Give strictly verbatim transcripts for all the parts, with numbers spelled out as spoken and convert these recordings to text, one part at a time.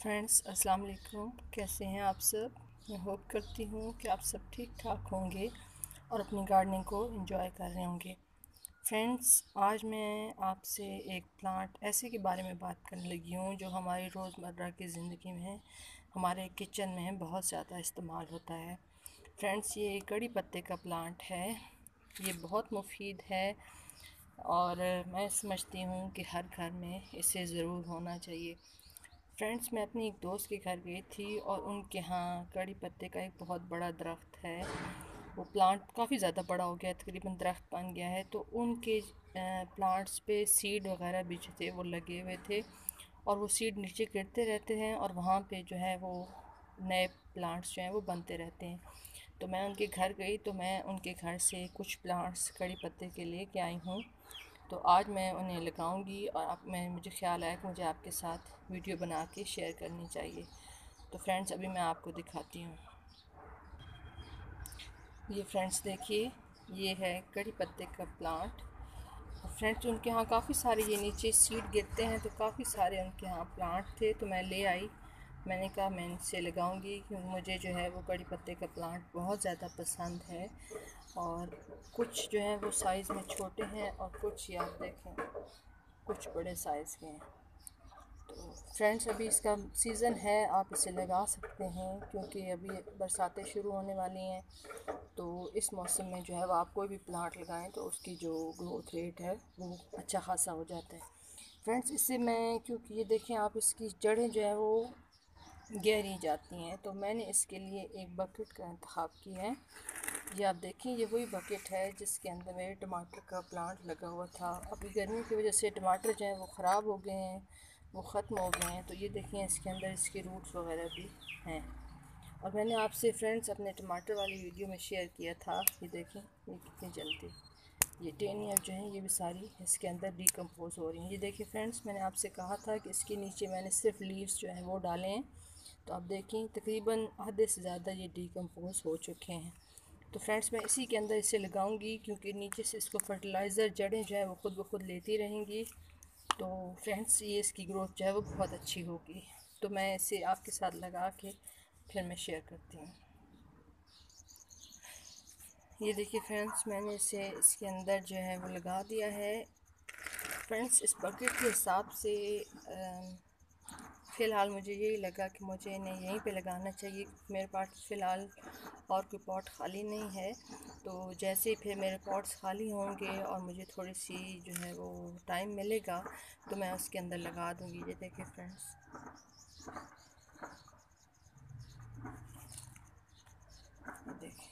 Friends अस्सलाम वालेकुम। कैसे हैं आप सब? मैं होप करती हूँ कि आप सब ठीक ठाक होंगे और अपनी गार्डनिंग को एंजॉय कर रहे होंगे। फ्रेंड्स, आज मैं आपसे एक प्लांट ऐसे के बारे में बात करने लगी हूँ जो हमारी रोज़मर्रा की ज़िंदगी में, हमारे किचन में बहुत ज़्यादा इस्तेमाल होता है। फ्रेंड्स, ये कड़ी पत्ते का प्लांट है। ये बहुत मुफीद है और मैं समझती हूँ कि हर घर में इसे ज़रूर होना चाहिए। फ्रेंड्स, मैं अपनी एक दोस्त के घर गई थी और उनके यहाँ कड़ी पत्ते का एक बहुत बड़ा दरख्त है। वो प्लांट काफ़ी ज़्यादा बड़ा हो गया है, तकरीबन दरख्त बन गया है। तो उनके प्लांट्स पे सीड वगैरह भी जो थे वो लगे हुए थे और वो सीड नीचे गिरते रहते हैं और वहाँ पे जो है वो नए प्लांट्स जो हैं वो बनते रहते हैं। तो मैं उनके घर गई तो मैं उनके घर से कुछ प्लांट्स कड़ी पत्ते के लिए के आई हूँ। तो आज मैं उन्हें लगाऊंगी और अब मैं मुझे ख्याल आया कि मुझे आपके साथ वीडियो बना के शेयर करनी चाहिए। तो फ्रेंड्स, अभी मैं आपको दिखाती हूँ। ये फ्रेंड्स देखिए, ये है कड़ी पत्ते का प्लांट। फ्रेंड्स, उनके यहाँ काफ़ी सारे ये नीचे सीड गिरते हैं तो काफ़ी सारे उनके यहाँ प्लांट थे तो मैं ले आई। मैंने कहा मैं इनसे लगाऊंगी क्योंकि मुझे जो है वो कड़ी पत्ते का प्लांट बहुत ज़्यादा पसंद है। और कुछ जो है वो साइज़ में छोटे हैं और कुछ ये आप देखें कुछ बड़े साइज़ के हैं। तो फ्रेंड्स, अभी इसका सीज़न है, आप इसे लगा सकते हैं क्योंकि अभी बरसातें शुरू होने वाली हैं। तो इस मौसम में जो है वो आप कोई भी प्लांट लगाएं तो उसकी जो ग्रोथ रेट है वो अच्छा खासा हो जाता है। फ्रेंड्स, इससे मैं क्योंकि ये देखें आप, इसकी जड़ें जो है वो गहरी जाती हैं तो मैंने इसके लिए एक बकेट का इंतखाब किया है। ये आप देखें, ये वही बकेट है जिसके अंदर मेरे टमाटर का प्लांट लगा हुआ था। अभी गर्मी की वजह से टमाटर जो हैं वो ख़राब हो गए हैं, वो ख़त्म हो गए हैं। तो ये देखें, इसके अंदर इसके रूट्स वगैरह भी हैं। और मैंने आपसे फ्रेंड्स अपने टमाटर वाली वीडियो में शेयर किया था। ये देखें ये कितनी जल्दी ये टेनियाँ जो हैं ये भी सारी इसके अंदर डिकम्पोज हो रही हैं। ये देखिए फ्रेंड्स, मैंने आपसे कहा था कि इसके नीचे मैंने सिर्फ लीव्स जो हैं वो डाले हैं। तो आप देखें तकरीबन आधे से ज़्यादा ये डिकम्पोज हो चुके हैं। तो फ्रेंड्स, मैं इसी के अंदर इसे लगाऊंगी क्योंकि नीचे से इसको फर्टिलाइज़र जड़ें जो है वो ख़ुद ब खुद लेती रहेंगी। तो फ्रेंड्स, ये इसकी ग्रोथ जो है वो बहुत अच्छी होगी। तो मैं इसे आपके साथ लगा के फिर मैं शेयर करती हूँ। ये देखिए फ्रेंड्स, मैंने इसे इसके अंदर जो है वो लगा दिया है। फ्रेंड्स, इस बकेट के हिसाब से फ़िलहाल मुझे यही लगा कि मुझे इन्हें यहीं पे लगाना चाहिए। मेरे पास फ़िलहाल और कोई पॉट खाली नहीं है। तो जैसे ही फिर मेरे पॉट्स खाली होंगे और मुझे थोड़ी सी जो है वो टाइम मिलेगा तो मैं उसके अंदर लगा दूँगी। ये देखिए फ्रेंड्स, देखिए।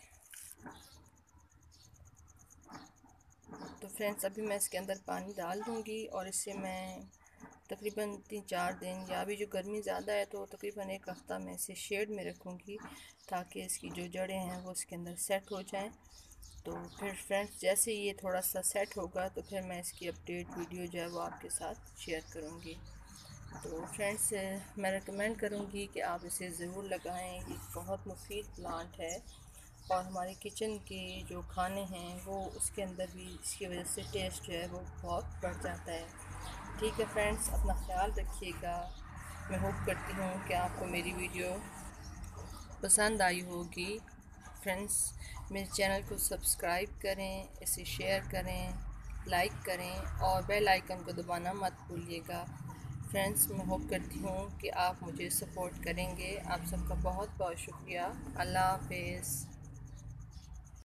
तो फ्रेंड्स, अभी मैं इसके अंदर पानी डाल दूँगी और इसे मैं तकरीबन तीन चार दिन, या अभी जो गर्मी ज़्यादा है तो तकरीबन एक हफ़्ता मैं इसे शेड में रखूँगी ताकि इसकी जो जड़ें हैं वो इसके अंदर सेट हो जाएं। तो फिर फ्रेंड्स, जैसे ये थोड़ा सा सेट होगा तो फिर मैं इसकी अपडेट वीडियो जो है वो आपके साथ शेयर करूँगी। तो फ्रेंड्स, मैं रेकमेंड करूँगी कि आप इसे ज़रूर लगाएं। ये बहुत मुफीद प्लांट है और हमारे किचन के जो खाने हैं वो उसके अंदर भी इसकी वजह से टेस्ट जो है वो बहुत बढ़ जाता है। ठीक है फ्रेंड्स, अपना ख्याल रखिएगा। मैं होप करती हूँ कि आपको मेरी वीडियो पसंद आई होगी। फ्रेंड्स, मेरे चैनल को सब्सक्राइब करें, इसे शेयर करें, लाइक करें और बेल आइकन को दबाना मत भूलिएगा। फ्रेंड्स, मैं होप करती हूँ कि आप मुझे सपोर्ट करेंगे। आप सबका बहुत बहुत शुक्रिया। अल्लाह हाफ़िज़।